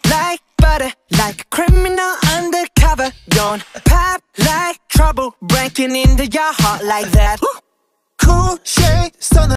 like butter, like a criminal undercover. Don't pop like trouble, breaking into your heart like that. Cool shade, sun